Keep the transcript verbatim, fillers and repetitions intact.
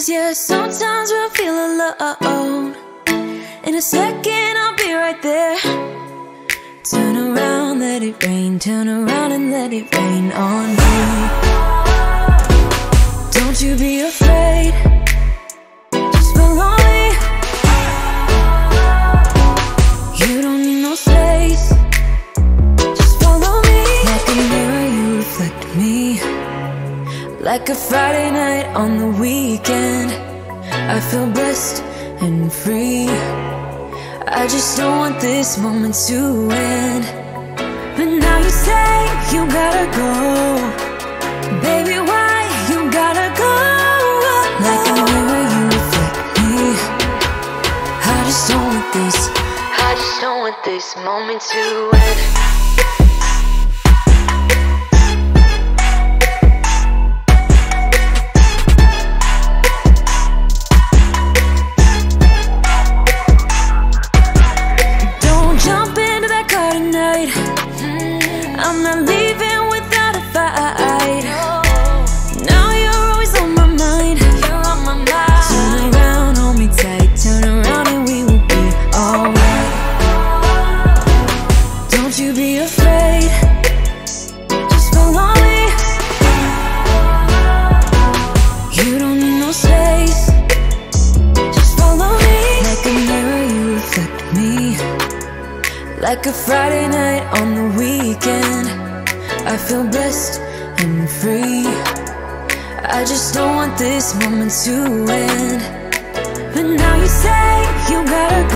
'Cause yeah, sometimes we'll feel alone. In a second I'll be right there. Turn around, let it rain. Turn around and let it rain on me. Don't you be afraid, just follow me. You don't need no space, just follow me. Like a mirror you reflect me, like a Friday night on the weekend. I feel blessed and free. I just don't want this moment to end. But now you say you gotta go. Baby, why you gotta go? Like a mirror you reflect me. I just don't want this, I just don't want this moment to end. I'm not leaving without a fight. Now you're always on my mind. You're on my mind. Turn around, hold me tight. Turn around and we will be alright. Don't you be afraid, just follow me. You don't need no space, just follow me. Like a mirror you reflect me, like a Friday night on the weekend. I feel blessed and free. I just don't want this moment to end. But now you say you gotta go.